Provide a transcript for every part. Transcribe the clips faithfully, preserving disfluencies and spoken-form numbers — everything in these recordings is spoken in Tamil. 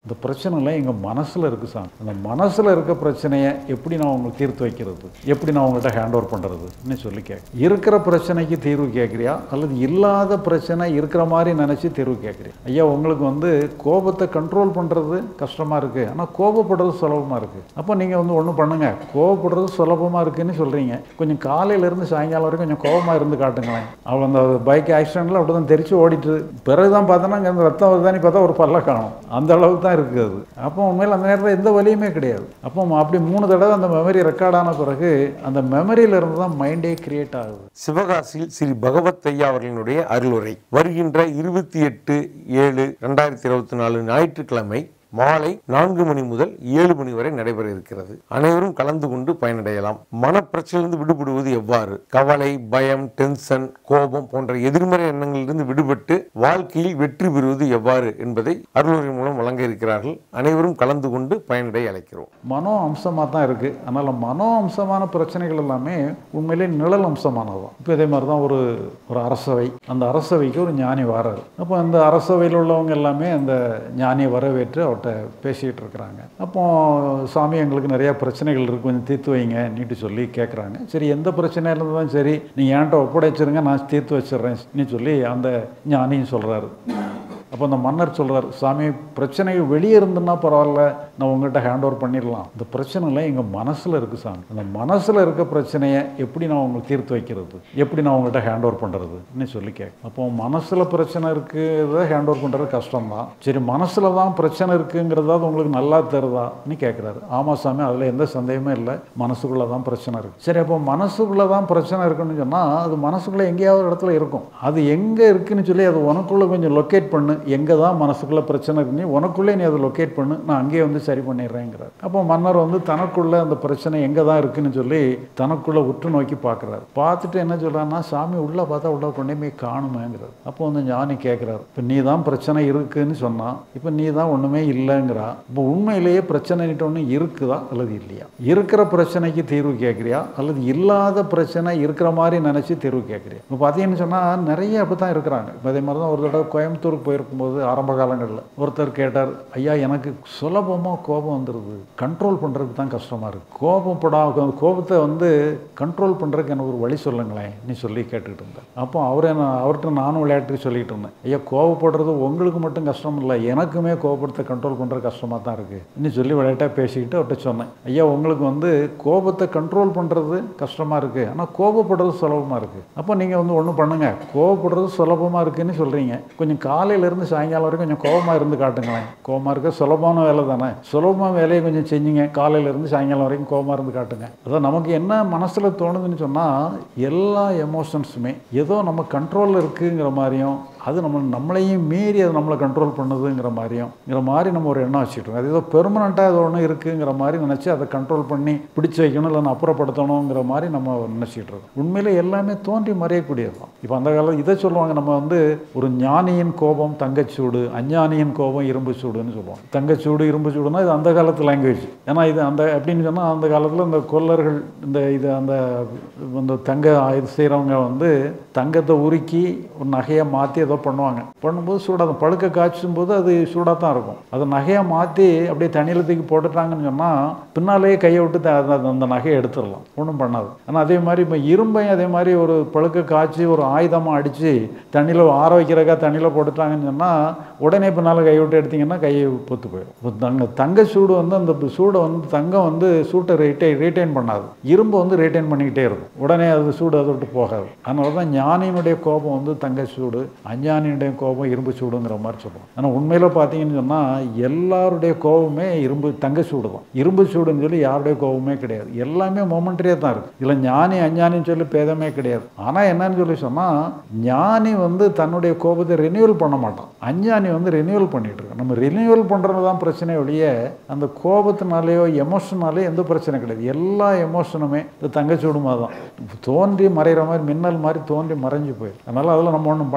இந்த பிரச்சனைலாம் எங்கள் மனசில் இருக்குது சாமி. அந்த மனசில் இருக்க பிரச்சனையை எப்படி நான் உங்களுக்கு தீர்த்து வைக்கிறது, எப்படி நான் உங்கள்கிட்ட ஹேண்ட் ஓவர் பண்ணுறதுன்னு சொல்லி கேட்க. இருக்கிற பிரச்சனைக்கு தீர்வு கேட்குறியா அல்லது இல்லாத பிரச்சனை இருக்கிற மாதிரி நினச்சி தீர்வு கேட்குறியா? ஐயா, உங்களுக்கு வந்து கோபத்தை கண்ட்ரோல் பண்ணுறது கஷ்டமாக இருக்குது, ஆனால் கோபப்படுறது சுலபமாக இருக்குது. அப்போ நீங்கள் வந்து ஒன்றும் பண்ணுங்கள், கோபப்படுறது சுலபமாக இருக்குதுன்னு சொல்கிறீங்க, கொஞ்சம் காலையிலேருந்து சாயங்காலம் வரைக்கும் கொஞ்சம் கோபமாக இருந்து காட்டுங்களேன். அவள் அந்த பைக் ஆக்சிடெண்ட்டில் அப்படி தான் தெரிச்சு ஓடிட்டு பிறகு தான் பார்த்தோன்னா அங்கே அந்த ரத்தம் வருதானே பார்த்தா ஒரு பல்ல காணும். அந்த அளவுக்கு தான் இருக்குது அது. அப்போ உண்மையில் அந்த நேரத்தில் எந்த வலியுமே கிடையாது. அப்போ அப்படி மூணு தடவை அந்த மெமரி ரெக்கார்டான பிறகு அந்த மெமரியில இருந்து தான் மைண்டே கிரியேட் ஆகுது. சிவகாசியில் ஸ்ரீ பகவத் ஐயா அவர்களினுடைய அருளுரை வருகின்ற இருபத்தி எட்டு ஏழு ரெண்டாயிரத்தி இருபத்தி நாலு ஞாயிற்றுக்கிழமை மாலை நான்கு மணி முதல் ஏழு மணி வரை நடைபெற இருக்கிறது. அனைவரும் கலந்து கொண்டு பயனடையலாம். மனப்பிரச்சனையிலிருந்து விடுபடுவது எவ்வாறு, கவலை, பயம், டென்ஷன், கோபம் போன்ற எதிர்மறை எண்ணங்களிலிருந்து விடுபட்டு வாழ்க்கையில் வெற்றி பெறுவது எவ்வாறு என்பதை அருளுரை மூலம் வழங்க இருக்கிறார்கள். அனைவரும் கலந்து கொண்டு பயனடைய அழைக்கிறோம். மனோ அம்சமாக தான் இருக்குது. அதனால் மனோ அம்சமான பிரச்சனைகள் எல்லாமே உண்மையிலே நிழல் அம்சமானதுதான். இப்போ இதே மாதிரி தான் ஒரு ஒரு அரசவை, அந்த அரசவைக்கு ஒரு ஞானி வராரு. அப்போ அந்த அரசவையில் உள்ளவங்க எல்லாமே அந்த ஞானியை வரவேற்று அவர்கிட்ட பேசிகிட்டு இருக்கிறாங்க. அப்போ சாமி, எங்களுக்கு நிறையா பிரச்சனைகள் இருக்குது, கொஞ்சம் தீர்த்து வைங்க நீட்டு சொல்லி கேட்குறாங்க. சரி, எந்த பிரச்சனையாக இருந்தாலும் சரி நீங்கள் என்கிட்ட ஒப்படைச்சிருங்க, நான் தீர்த்து வச்சிடுறேன்னு சொல்லி அந்த ஞானியும் சொல்கிறாரு. அப்போ அந்த மன்னர் சொல்கிறார், சாமி, பிரச்சனை வெளியே இருந்துன்னா பரவாயில்ல, நான் உங்கள்கிட்ட ஹேண்ட் ஓவர் பண்ணிடலாம், இந்த பிரச்சனைலாம் எங்கள் மனசில் இருக்குது சாமி. அந்த மனசில் இருக்க பிரச்சனையை எப்படி நான் உங்களுக்கு தீர்த்து வைக்கிறது, எப்படி நான் உங்கள்கிட்ட ஹேண்ட் ஓவர் பண்ணுறதுன்னு சொல்லி கேட்க. அப்போ மனசில் பிரச்சனை இருக்குறத ஹேண்ட் ஓவர் பண்ணுறது கஷ்டம்தான். சரி, மனசில் தான் பிரச்சனை இருக்குங்கிறதாவது உங்களுக்கு நல்லா தருதான்னு கேட்குறாரு. ஆமாம் சாமி, அதில் எந்த சந்தேகமே இல்லை, மனசுக்குள்ளே தான் பிரச்சனை இருக்குது. சரி, அப்போ மனசுக்குள்ளே தான் பிரச்சனை இருக்குன்னு சொன்னால் அது மனசுக்குள்ளே எங்கேயாவது இடத்துல இருக்கும். அது எங்கே இருக்குன்னு சொல்லி அது உனக்குள்ளே கொஞ்சம் லொக்கேட் பண்ணு, எங்கே தான் மனசுக்குள்ளே பிரச்சனை இருக்குன்னு உனக்குள்ளே நீ அதை லொக்கேட் பண்ணு, நான் அங்கேயே வந்து சரி பண்ணிடுறேங்கிறார். அப்போ மன்னர் வந்து தனக்குள்ளே அந்த பிரச்சனை எங்கே தான் இருக்குன்னு சொல்லி தனக்குள்ளே உற்று நோக்கி பார்க்குறாரு. பார்த்துட்டு என்ன சொல்கிறாருன்னா, சாமி உள்ளே பார்த்தா உள்ள கொண்டே காணுமேங்கிறார். அப்போ வந்து ஞானி கேட்குறாரு, இப்போ நீ தான் பிரச்சனை இருக்குன்னு சொன்னால் இப்போ நீ தான் ஒன்றுமே இல்லைங்கிறா. இப்போ உண்மையிலேயே பிரச்சனைட்டு ஒன்று இருக்குதா அல்லது இல்லையா? இருக்கிற பிரச்சனைக்கு தீர்வு கேட்குறியா அல்லது இல்லாத பிரச்சனை இருக்கிற மாதிரி நினச்சி தீர்வு கேட்குறியா? இப்போ பார்த்தீங்கன்னு சொன்னால் நிறைய அப்படி தான் இருக்கிறாங்க. இப்போ அதே மாதிரி தான் ஒரு தடவை கோயம்புத்தூருக்கு போயிருக்கும்போது ஆரம்ப காலங்களில் ஒருத்தர் கேட்டார், ஐயா, எனக்கு சுலபமாக கோபம் வந்துடுது, கண்ட்ரோல் பண்ணுறதுக்கு தான் கஷ்டமாக இருக்குது, கோபப்படா கோபத்தை வந்து கண்ட்ரோல் பண்ணுறதுக்கு எனக்கு ஒரு வழி சொல்லுங்களேன் நீ சொல்லி கேட்டுக்கிட்டு இருந்தேன். அப்போ அவரை நான் அவர்கிட்ட நானும் விளையாட்டு சொல்லிகிட்டு இருந்தேன், ஐயா, கோபப்படுறது உங்களுக்கு மட்டும் கஷ்டம் இல்லை, எனக்குமே கோபத்தை கண்ட்ரோல் பண்ணுறது கஷ்டமாக தான் இருக்குது இன்னும் சொல்லி விளையாட்டாக பேசிக்கிட்டு அவர்கிட்ட சொன்னேன். ஐயா, உங்களுக்கு வந்து கோபத்தை கண்ட்ரோல் பண்ணுறது கஷ்டமாக இருக்குது, ஆனால் கோபப்படுறது சுலபமாக இருக்குது. அப்போ நீங்கள் வந்து ஒன்றும் பண்ணுங்கள், கோபப்படுறது சுலபமாக இருக்குதுன்னு சொல்கிறீங்க, கொஞ்சம் காலையிலேருந்து சாயங்காலம் வரைக்கும் கொஞ்சம் கோபமாக இருந்து காட்டுங்களேன். கோபமாக இருக்க சுலபமான வேலை தானே, சுலபமான வேலையை கொஞ்சம் செஞ்சுங்க, காலையிலேருந்து சாயங்காலம் வரைக்கும் கோபமாக இருந்து காட்டுங்க. அதான் நமக்கு என்ன மனசில் தோணுதுன்னு சொன்னால் எல்லா எமோஷன்ஸுமே ஏதோ நம்ம கண்ட்ரோலில் இருக்குங்கிற மாதிரியும் அது நம்ம நம்மளையும் மீறி அது நம்மளை கண்ட்ரோல் பண்ணுதுங்கிற மாதிரியும்ங்கிற மாதிரி நம்ம ஒரு எண்ணம் வச்சுக்கிட்டோம். அது ஏதோ பெர்மனண்ட்டாக ஏதோ ஒன்று இருக்குங்கிற மாதிரி நினச்சி அதை கண்ட்ரோல் பண்ணி பிடிச்சி வைக்கணும், இல்லை அப்புறப்படுத்தணுங்கிற மாதிரி நம்ம நினச்சிக்கிட்டு இருக்கோம். உண்மையிலே எல்லாமே தோன்றி மறையக்கூடியது தான். இப்போ அந்த காலம் இதை சொல்லுவாங்க, நம்ம வந்து ஒரு ஞானியின் கோபம் தங்கச்சூடு, அஞ்ஞானியின் கோபம் இரும்பு சூடுன்னு சொல்லுவாங்க. தங்கச்சூடு இரும்பு சூடுனா இது அந்த காலத்து லாங்குவேஜ். ஏன்னா இது அந்த எப்படின்னு சொன்னால் அந்த காலத்தில் இந்த கொல்லர்கள் இந்த இது அந்த இந்த தங்க இது செய்கிறவங்க வந்து தங்கத்தை உருக்கி ஒரு நகையை மாற்றி ஏதோ பண்ணுவாங்க. பண்ணும்போது சூடாக பழுக்க காய்ச்சும் போது அது சூடாக தான் இருக்கும். அதை நகையை மாற்றி அப்படியே தண்ணியில் தூக்கி போட்டுட்டாங்கன்னு சொன்னால் பின்னாலேயே கையை விட்டு அந்த நகையை எடுத்துடலாம், ஒன்றும் பண்ணாது. ஆனால் அதே மாதிரி இப்போ இரும்பையும் அதே மாதிரி ஒரு பழுக்க காய்ச்சி ஒரு ஆயுதமாக அடித்து தண்ணியில் ஆற வைக்கிறக்கா தண்ணியில் போட்டுட்டாங்கன்னு சொன்னால் உடனே பின்னால் கை விட்டு எடுத்திங்கன்னா கையை பொத்து போயிடும். இப்போ தங்க தங்க சூடு வந்து அந்த சூடை வந்து தங்கம் வந்து சூட்டை ரீட்டை ரீட்டைன் பண்ணாது, இரும்பு வந்து ரீட்டைன் பண்ணிக்கிட்டே இருக்கும், உடனே அது சூடு அதை விட்டு போகாது. அதனால தான் ஞானியினுடைய கோபம் வந்து தங்க சூடு, அஞ்ஞானியுடைய கோபம் இரும்பு சூடுங்கிற மாதிரி சொல்லுவோம். ஆனால் உண்மையில் பார்த்தீங்கன்னு சொன்னால் எல்லாருடைய கோபமே இரும்பு தங்க சூடு தான். இரும்பு சூடுன்னு சொல்லி யாருடைய கோபமே கிடையாது, எல்லாமே மொமெண்ட்ரியாக தான் இருக்குது. இல்லை ஞானி அஞ்ஞானின்னு சொல்லி பேதமே கிடையாது. ஆனால் என்னன்னு சொல்லி சொன்னால் ஞானி வந்து தன்னுடைய கோபத்தை ரினியூவல் பண்ண மாட்டான், அஞ்ஞானி வந்து ரினியூவல் பண்ணிட்டு இருக்கோம். நம்ம ரினியூவல் பண்ணுறது தான் பிரச்சனை ஒழிய அந்த கோபத்தினாலேயோ எமோஷனாலேயோ எந்த பிரச்சனை கிடையாது. எல்லா எமோஷனுமே இந்த தங்கச்சூடு மாதிரி தான், தோன்றி மறைகிற மாதிரி மின்னல் மாதிரி தோன்றி மறைஞ்சு போயிடும். அதனால் அதில் நம்ம ஒன்றும் பண்ணுறதுக்கு ஒன்றுமே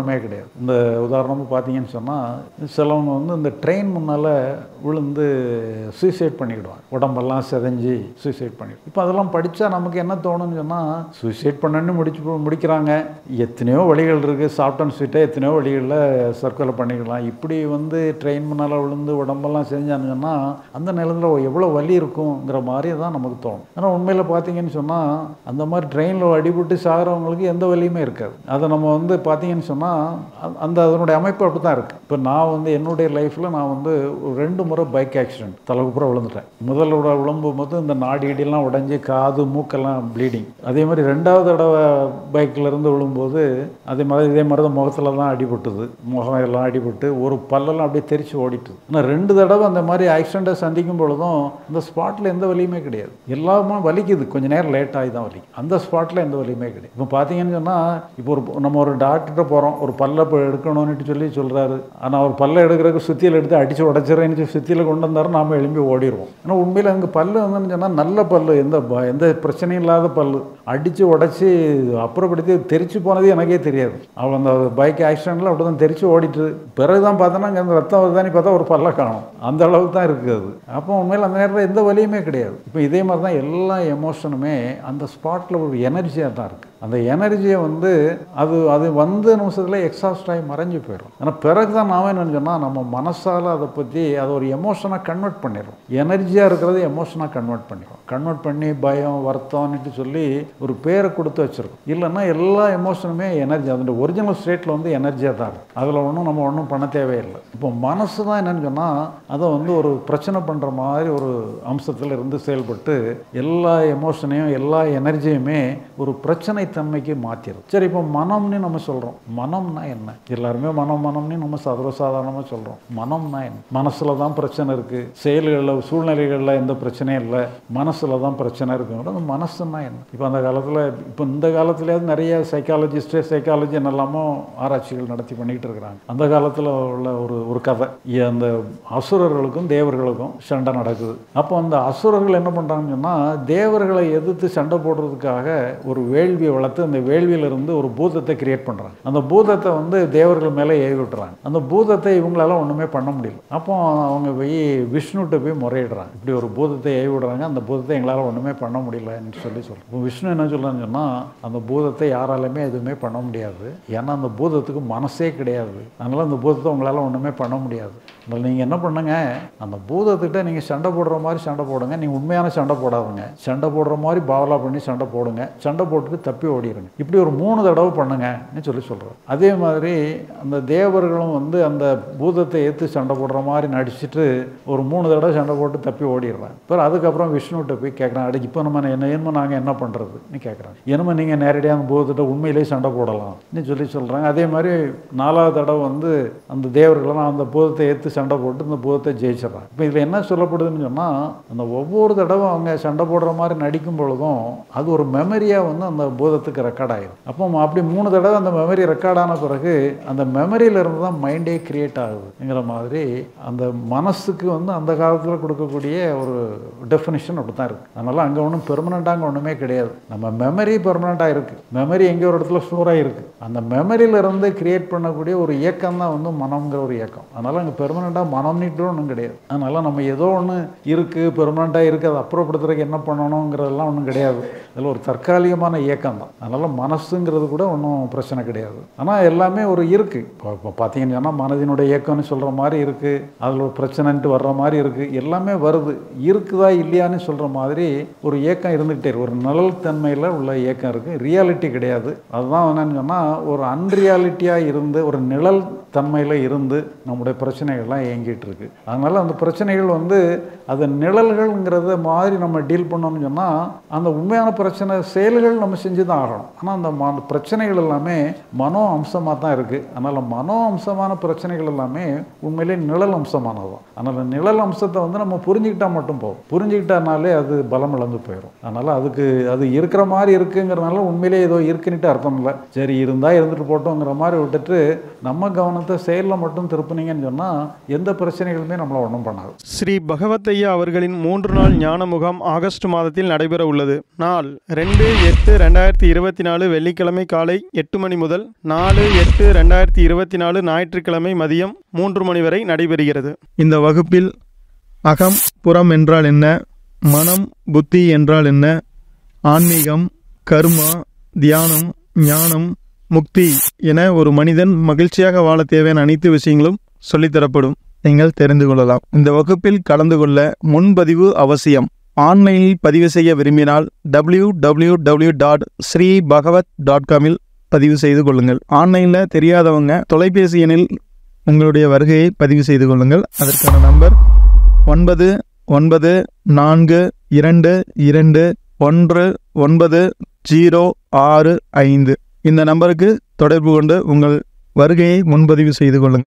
அர்த்தமே கிடையாது. இந்த உதாரணமாக பார்த்தீங்கன்னு சொன்னால் சிலவங்க வந்து இந்த ட்ரெயின் முன்னால் விழுந்து சூசைட் பண்ணிக்கிடுவாங்க, உடம்பெல்லாம் செதஞ்சு சூசைட் பண்ணிவிடும். இப்போ அதெல்லாம் படித்தா நமக்கு என்ன தோணுன்னு சொன்னால், சூசைட் பண்ணணுன்னு முடிச்சு முடிக்கிறாங்க, எத்தனையோ வழிகள் இருக்குது, சாஃப்ட் அண்ட் ஸ்வீட்டாக எத்தனையோ வழிகளில் சர்க்கரை பண்ணிக்கலாம். இப்படி வந்து ட்ரெயின் முன்னால் விழுந்து உடம்பெல்லாம் செஞ்சான்னு சொன்னால் அந்த நிலத்தில் எவ்வளோ வலி இருக்குங்கிற மாதிரி தான் நமக்கு தோணும். ஆனால் உண்மையில் பார்த்தீங்கன்னு சொன்னால் அந்த மாதிரி ட்ரெயினில் அடிபட்டு சாகிறவங்களுக்கு எந்த வலியுமே இருக்காது. அதை நம்ம வந்து பார்த்தீங்கன்னு சொன்னால் அந்த அதனுடைய அமைப்பு அப்படி தான் இருக்குது. இப்போ நான் வந்து என்னுடைய லைஃப்பில் நான் வந்து ஒரு ரெண்டு முறை பைக் ஆக்சிடென்ட் தலைப்புறம் விழுந்துட்டேன். முதல் விழும்பும் போது இந்த நாடி இடியெல்லாம் உடஞ்சி காது மூக்கெல்லாம் ப்ளீடிங். அதே மாதிரி ரெண்டாவது தடவை பைக்கில் இருந்து விழும்போது அதே மாதிரி இதே மாதிரி தான் முகத்தில் தான் அடிபட்டுது, முகம் எல்லாம் அடிபட்டு ஒரு பல்லெல்லாம் அப்படியே தெரிச்சு ஓடிட்டுது. ஆனால் ரெண்டு தடவை அந்த மாதிரி ஆக்சிடெண்ட்டை சந்திக்கும் பொழுதும் இந்த ஸ்பாட்டில் எந்த வலியுமே கிடையாது. எல்லாமே வலிக்குது, கொஞ்சம் நேரம் லேட் ஆகி தான் வலிக்கும், அந்த ஸ்பாட்டில் எந்த வலியுமே கிடையாது. இப்போ பார்த்தீங்கன்னு சொன்னால் இப்போ ஒரு நம்ம ஒரு டாக்டர்கிட்ட போகிறோம், ஒரு பல்லை இப்போ எடுக்கணும்னு சொல்லி சொல்கிறாரு. ஆனால் ஒரு பல்லை எடுக்கிறதுக்கு சுத்தியில் எடுத்து அடித்து உடச்சிடறேன்னு சுத்தியில் கொண்டு வந்தாரும், நாம் எழும்பி ஓடிடுவோம். ஆனால் உண்மையில் அங்கே பல்லு வந்துன்னு சொன்னால் நல்ல பல்லு, எந்த எந்த பிரச்சனையும் இல்லாத பல்லு, அடித்து உடச்சி அப்புறப்படுத்தி தெரிச்சு போனது எனக்கே தெரியாது. அவள் அந்த பைக் ஆக்சிடெண்ட்டில் அப்படி தான் தெரிச்சு ஓடிட்டு பிறகு தான் பார்த்தோன்னா அங்கே அந்த ரத்தம் வருதானே பார்த்தா ஒரு பல்லை காணும், அந்த அளவுக்கு தான் இருக்குது அது. அப்போ உண்மையில் அந்த நேரத்தில் எந்த வலியுமே கிடையாது. இப்போ இதே மாதிரி தான் எல்லா எமோஷனுமே அந்த ஸ்பாட்டில் ஒரு எனர்ஜியாக தான் இருக்குது. அந்த எனர்ஜியை வந்து அது அது வந்த நிமிஷத்தில் எக்ஸாஸ்ட் ஆகி மறைஞ்சு போயிடும். ஆனால் பிறகு தான் நாம் என்ன சொன்னால் நம்ம மனசால் அதை பற்றி அதை ஒரு எமோஷனாக கன்வெர்ட் பண்ணிடுறோம். எனர்ஜியாக இருக்கிறது எமோஷனாக கன்வெர்ட் பண்ணிடுறோம். கன்வெர்ட் பண்ணி பயம் வருத்தம்னுட்டு சொல்லி ஒரு பேரை கொடுத்து வச்சுருக்கோம். இல்லைன்னா எல்லா எமோஷனுமே எனர்ஜி, அதோட ஒரிஜினல் ஸ்டேட்டில் வந்து எனர்ஜியாக தான் இருக்கும். அதில் ஒன்றும் நம்ம ஒன்றும் பண்ண தேவையில்லை. இப்போ மனசு தான் என்னென்னு சொன்னால் அதை வந்து ஒரு பிரச்சனை பண்ணுற மாதிரி ஒரு அம்சத்தில் இருந்து செயல்பட்டு எல்லா எமோஷனையும் எல்லா எனர்ஜியுமே ஒரு பிரச்சனை தன்மைக்கு மாற்றிடும். சரி, இப்போ மனம்னு நம்ம சொல்கிறோம். மனம்னா என்ன? எல்லாருமே மனம் மனம்னு நம்ம சர்வசாதாரணமாக சொல்கிறோம். மனம்னா என்ன? மனசில் தான் பிரச்சனை இருக்குது, செயல்களில் சூழ்நிலைகளில் எந்த பிரச்சனையும் இல்லை, மனசில் தான் பிரச்சனை இருக்குங்கிற அந்த மனசுன்னா என்ன? இப்போ அந்த காலத்தில் இப்போ இந்த காலத்துலேயாவது நிறைய சைக்காலஜிஸ்ட்டு சைக்காலஜி என்னெல்லாமோ ஆராய்ச்சிகள் நடத்தி பண்ணிக்கிட்டு இருக்கிறாங்க. அந்த காலத்தில் உள்ள ஒரு ஒரு கதை, அந்த அசுரர்களுக்கும் தேவர்களுக்கும் சண்டை நடக்குது. அப்போ அந்த அசுரர்கள் என்ன பண்ணுறாங்கன்னு சொன்னால் தேவர்களை எதிர்த்து சண்டை போடுறதுக்காக ஒரு வேள்வியை வளர்த்து அந்த வேள்வியிலிருந்து ஒரு பூதத்தை கிரியேட் பண்ணுறாங்க. அந்த பூதத்தை வந்து தேவர்கள் மேலே ஏவி விட்டுறாங்க. அந்த பூதத்தை இவங்களால ஒன்றுமே பண்ண முடியல. அப்போ அவங்க போய் விஷ்ணுகிட்ட போய் முறையிடுறாங்க, இப்படி ஒரு பூதத்தை ஏவி விடுறாங்க, அந்த பூதத்தை எங்களால் ஒன்றுமே பண்ண முடியலன்னு சொல்லி சொல்கிறோம். இப்போ விஷ்ணு என்ன சொல்கிறான்னு சொன்னால் அந்த பூதத்தை யாராலுமே எதுவுமே பண்ண முடியாது, ஏன்னா அந்த பூதத்துக்கு மனசே கிடையாது, அதனால் அந்த பூதத்தை உங்களால் ஒன்றுமே பண்ண முடியாது. அதனால் நீங்கள் என்ன பண்ணுங்க, அந்த பூதத்திட்ட நீங்கள் சண்டை போடுற மாதிரி சண்டை போடுங்க, நீங்கள் உண்மையான சண்டை போடாதுங்க, சண்டை போடுற மாதிரி பாவலா பண்ணி சண்டை போடுங்க, சண்டை போட்டுட்டு தப்பி ஓடிடுங்க, இப்படி ஒரு மூணு தடவை பண்ணுங்கன்னு சொல்லி சொல்கிறோம். அதே மாதிரி அந்த தேவர்களும் வந்து அந்த பூதத்தை ஏற்று சண்டை போடுற மாதிரி நடிச்சுட்டு ஒரு மூணு தடவை சண்டை போட்டு தப்பி ஓடிடுறாங்க. அப்புறம் அதுக்கப்புறம் விஷ்ணுகிட்ட போய் கேட்குறாங்க, அடி இப்போ நம்ம என்ன என்னமோ நாங்கள் என்ன பண்ணுறதுன்னு கேட்குறாங்க. என்னமோ நீங்கள் நேரடியாக அந்த பூதத்திட்ட உண்மையிலேயே சண்டை போடலாம்னு சொல்லி சொல்கிறாங்க. அதே மாதிரி நாலாவது தடவை வந்து அந்த தேவர்களெல்லாம் அந்த பூதத்தை ஏற்று சண்டை போட்டு இந்த பூதத்தை ஜெயிச்சிடறாங்க. இப்போ இதில் என்ன சொல்லப்படுதுன்னு சொன்னால் அந்த ஒவ்வொரு தடவை அவங்க சண்டை போடுற மாதிரி நடிக்கும் பொழுதும் அது ஒரு மெமரியாக வந்து அந்த பூதத்துக்கு ரெக்கார்ட் ஆகிடும். அப்போ அப்படி மூணு தடவை அந்த மெமரி ரெக்கார்ட் ஆன பிறகு அந்த மெமரியிலிருந்து தான் மைண்டே கிரியேட் ஆகுதுங்கிற மாதிரி அந்த மனசுக்கு வந்து அந்த காலத்தில் கொடுக்கக்கூடிய ஒரு டெஃபினிஷன் அப்படி தான் இருக்குது. அதனால் அங்கே ஒன்றும் பெர்மனண்ட்டாக அங்கே ஒன்றுமே கிடையாது. நம்ம மெமரி பெர்மனண்ட்டாக இருக்குது, மெமரி எங்கே ஒரு இடத்துல ஸ்டோராக இருக்குது, அந்த மெமரியிலிருந்து கிரியேட் பண்ணக்கூடிய ஒரு இயக்கம் தான் வந்து மனம்ங்கிற ஒரு இயக்கம். அதனால் அங்கே பெர்மனண்ட்டாக மனம்னிட்டு ஒன்றும் கிடையாது. அதனால் நம்ம ஏதோ ஒன்று இருக்குது பெர்மனண்ட்டாக இருக்குது, அதை அப்புறப்படுத்துறதுக்கு என்ன பண்ணணுங்கிறதெல்லாம் ஒன்றும் கிடையாது. அதில் ஒரு தற்காலிகமான இயக்கம் தான். அதனால் மனசுங்கிறது கூட ஒன்றும் பிரச்சனை கிடையாது. ஆனால் எல்லாமே ஒரு இருக்குது. இப்போ இப்போ பார்த்தீங்கன்னு சொன்னால் மனதினுடைய இயக்கம்னு சொல்கிற மாதிரி இருக்குது, அதில் ஒரு பிரச்சனைன்ட்டு வர்ற மாதிரி இருக்குது, எல்லாமே வருது. இருக்குதா இல்லையான்னு சொல்கிற மாதிரி ஒரு இயக்கம் இருந்துக்கிட்டே இருக்கு. ஒரு நிழல் தன்மையில் உள்ள இயக்கம் இருக்குது, ரியாலிட்டி கிடையாது. அதுதான் என்னன்னு சொன்னால் ஒரு அன்ரியாலிட்டியாக இருந்து ஒரு நிழல் தன்மையில் இருந்து நம்முடைய பிரச்சனைகள்லாம் இயங்கிட்டு இருக்கு. அதனால் அந்த பிரச்சனைகள் வந்து அது நிழல்கள்ங்கிறத மாதிரி நம்ம டீல் பண்ணோம்னு சொன்னால் அந்த உண்மையான பிரச்சனை செயல்கள் நம்ம செஞ்சு தான் ஆகணும். ஆனால் அந்த ம பிரச்சனைகள் எல்லாமே மனோ அம்சமாக தான் இருக்குது. அதனால் மனோ அம்சமான பிரச்சனைகள் எல்லாமே உண்மையிலே நிழல் அம்சமானது தான். அதனால் நிழல் அம்சத்தை வந்து நம்ம புரிஞ்சுக்கிட்டால் மட்டும் போகும், புரிஞ்சுக்கிட்டானாலே அது பலம் இழந்து போயிடும். அதனால் அதுக்கு அது இருக்கிற மாதிரி இருக்குங்கிறதுனால உண்மையிலே ஏதோ இருக்குன்னுட்டு அர்த்தம் இல்லை. சரி இருந்தால் இருந்துட்டு போட்டோங்கிற மாதிரி விட்டுட்டு நம்ம கவனத்தை செயலில் மட்டும் திருப்பினீங்கன்னு சொன்னால் எந்த பிரச்சனைகளுமே நம்மளை ஒன்றும் பண்ணாது. ஸ்ரீ பகவத் ஐயா அவர்களின் மூன்று நாள் ஞான முகாம் ஆகஸ்ட் மாதத்தில் நடைபெற உள்ளது. நாள் ரெண்டு எட்டு ரெண்டாயிரத்தி இருபத்தி நாலு வெள்ளிக்கிழமை காலை எட்டு மணி முதல் நாலு எட்டு ரெண்டாயிரத்தி இருபத்தி நாலு ஞாயிற்றுக்கிழமை மதியம் மூன்று மணி வரை நடைபெறுகிறது. இந்த வகுப்பில் அகம் புறம் என்றால் என்ன, மனம் புத்தி என்றால் என்ன, ஆன்மீகம், கர்மா, தியானம், ஞானம், முக்தி என ஒரு மனிதன் மகிழ்ச்சியாக வாழ தேவையான அனைத்து விஷயங்களும் சொல்லித்தரப்படும். நீங்கள் தெரிந்து கொள்ளலாம். இந்த வகுப்பில் கலந்து கொள்ள முன்பதிவு அவசியம். ஆன்லைனில் பதிவு செய்ய விரும்பினால் W W W dot Sri Bhagavad dot காமில் பதிவு செய்து கொள்ளுங்கள். ஆன்லைனில் தெரியாதவங்க தொலைபேசி எண்ணில் உங்களுடைய வருகையை பதிவு செய்து கொள்ளுங்கள். அதற்கான நம்பர் ஒன்பது ஒன்பது நான்கு இரண்டு இரண்டு ஒன்று ஒன்பது ஜீரோ ஆறு ஐந்து. இந்த நம்பருக்கு தொடர்பு கொண்டு உங்கள் வருகையை முன்பதிவு செய்து கொள்ளுங்கள்.